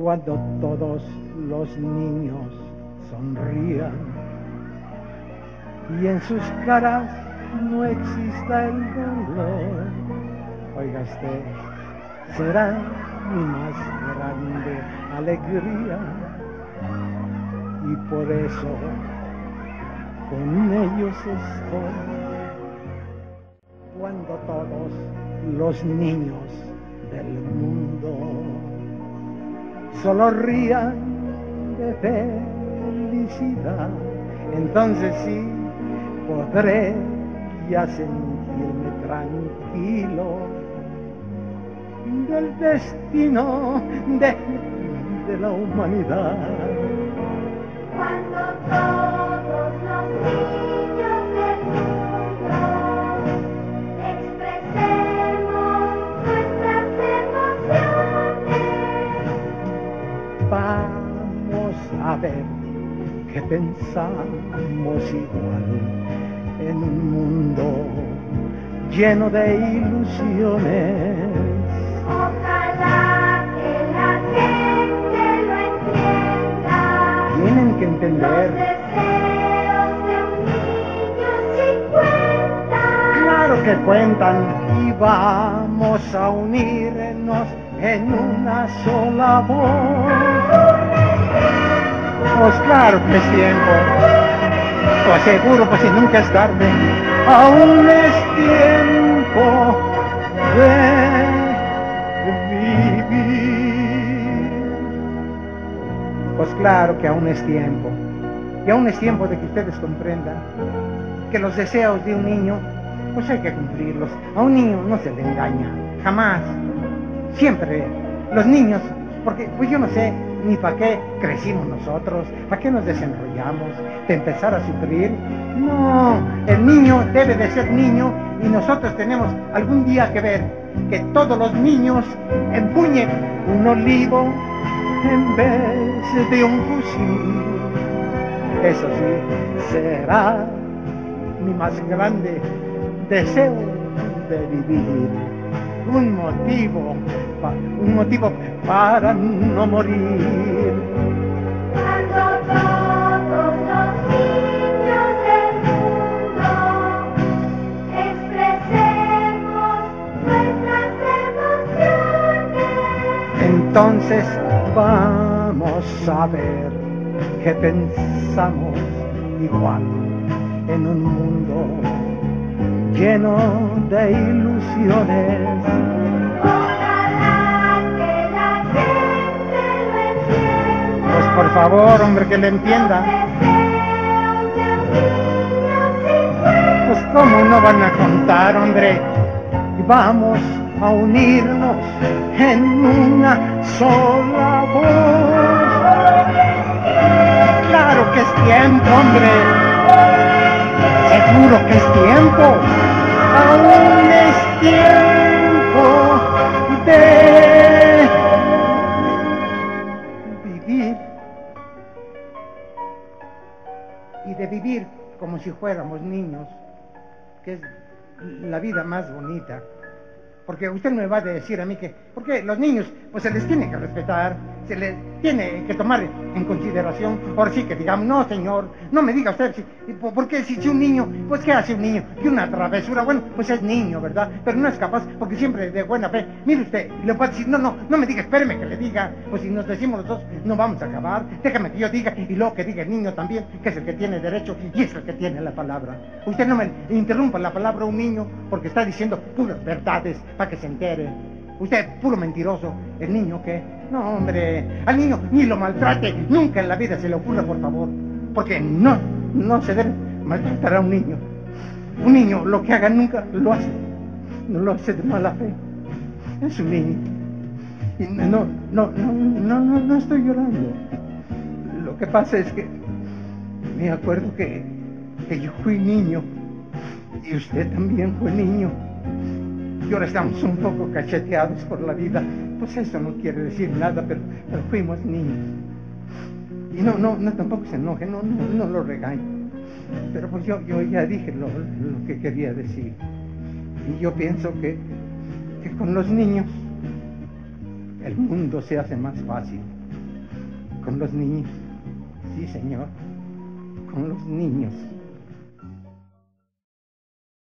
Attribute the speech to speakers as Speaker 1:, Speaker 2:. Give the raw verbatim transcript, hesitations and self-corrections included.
Speaker 1: cuando todos los niños sonrían y en sus caras no exista el dolor. Oiga usted, será mi más grande alegría y por eso con ellos estoy. Cuando todos los niños del mundo solo rían de felicidad, entonces sí podré ya sentirme tranquilo del destino de, de la humanidad.
Speaker 2: Cuando todos los niños del mundo expresemos nuestras emociones,
Speaker 1: vamos a ver que pensamos igual en un mundo lleno de ilusiones.
Speaker 2: ojalá que la gente lo entienda.
Speaker 1: Tienen que
Speaker 2: Los
Speaker 1: entender,
Speaker 2: deseos de un niño sí cuentan.
Speaker 1: claro que cuentan, y vamos a unirnos en una sola voz. Pues claro que es tiempo, pues seguro, pues si nunca es tarde, aún es tiempo de vivir. Pues claro que aún es tiempo, y aún es tiempo de que ustedes comprendan que los deseos de un niño, pues hay que cumplirlos. A un niño no se le engaña, jamás, siempre, los niños, porque pues yo no sé ni para qué crecimos nosotros, para qué nos desenrollamos, de empezar a sufrir. No, el niño debe de ser niño y nosotros tenemos algún día que ver que todos los niños empuñen un olivo en vez de un fusil. Eso sí, será mi más grande deseo de vivir. Un motivo, un motivo para no morir.
Speaker 2: Cuando todos los niños del mundo expresemos nuestras emociones,
Speaker 1: Entonces vamos a ver que pensamos igual en un mundo lleno de ilusiones.
Speaker 2: ojalá que la gente lo entienda.
Speaker 1: Pues por favor, hombre, que le entienda.
Speaker 2: Los deseos de un niño sí cuentan.
Speaker 1: Pues cómo no van a contar, hombre. Y vamos a unirnos en una sola voz. Claro que es tiempo, hombre. Seguro que es tiempo. Aún es tiempo de vivir. Y de vivir como si fuéramos niños, que es la vida más bonita. Porque usted me va a decir a mí que, porque los niños, pues se les tiene que respetar, se les tiene que tomar en consideración. Ahora sí que digamos, no señor, no me diga usted, si, porque si, si un niño, pues ¿qué hace un niño? Que una travesura, bueno, pues es niño, ¿verdad? Pero no es capaz, porque siempre de buena fe, mire usted, le va a decir, no, no, no me diga, espéreme que le diga, pues si nos decimos los dos, no vamos a acabar, déjame que yo diga, y luego que diga el niño también, que es el que tiene derecho, y es el que tiene la palabra. Usted no me interrumpa la palabra a un niño, porque está diciendo puras verdades, para que se entere. Usted, puro mentiroso. ¿El niño qué? No, hombre, al niño ni lo maltrate. Nunca en la vida se le ocurra, por favor. Porque no, no se debe maltratar a un niño. Un niño, lo que haga nunca lo hace. No lo hace de mala fe. Es un niño. Y no, no, no, no, no, no estoy llorando. Lo que pasa es que me acuerdo que, que yo fui niño. Y usted también fue niño. Y ahora estamos un poco cacheteados por la vida. Pues eso no quiere decir nada, pero, pero fuimos niños. Y no, no, no, tampoco se enoje, no, no, no lo regañe. Pero pues yo, yo ya dije lo, lo que quería decir. Y yo pienso que, que con los niños el mundo se hace más fácil. con los niños. Sí, señor, con los niños.